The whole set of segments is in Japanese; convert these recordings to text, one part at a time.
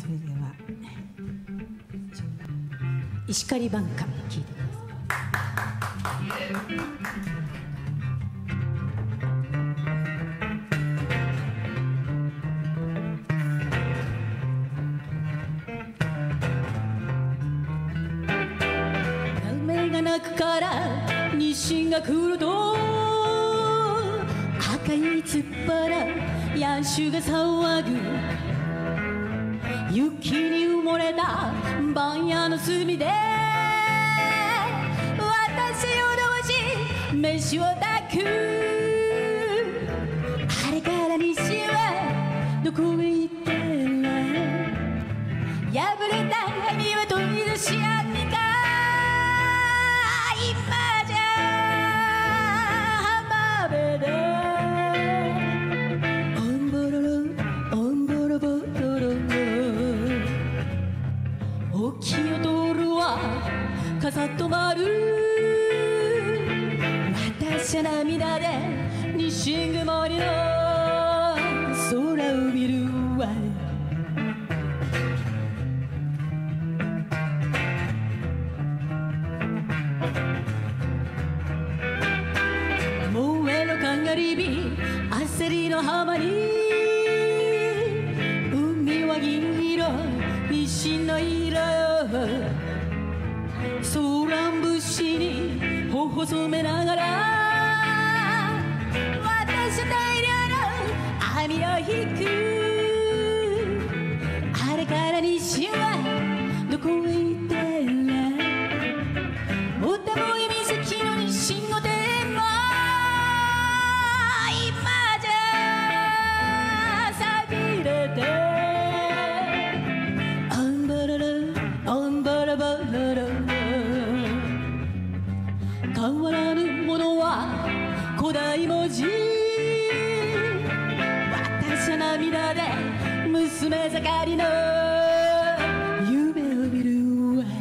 それでは石狩挽歌聴いてください。雨が鳴くから西が来ると赤い突っ張ら野手が騒ぐ雪に埋もれた番屋の隅で私を同し飯を炊くあれから西はどこへ行ってるの破れた鍵は取り出し合ってか今じゃ浜辺でオンボロロオンボロボロロ沖を通るは傘止まる私は涙で西曇りの空を見るわ燃えのかがり火焦りの浜に海は銀色西の色ソーラン節に頬細めながら私は大量の網を引くあれから西はどこへ行ってるおたもい岬の西御殿も今じゃ寂れてオンボロロオンボロボロロ変わらぬものは古代文字私は涙で娘盛りの夢を見るわ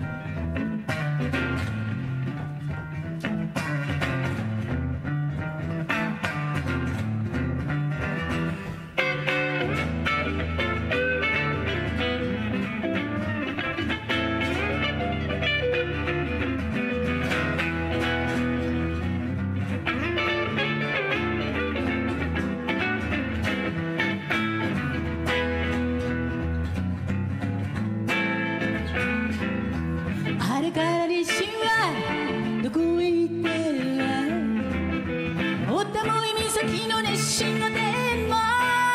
あれから西はどこへ行ってるおたもい岬の熱心の電も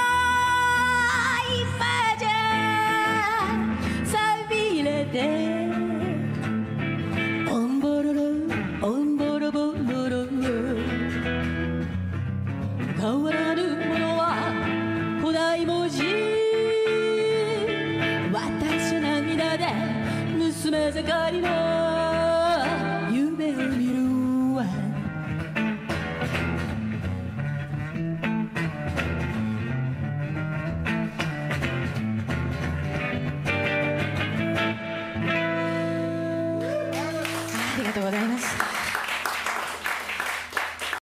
今じゃ寂れてオンボロロオンボロボロロ変わらぬものは古代文字私は涙で娘盛りの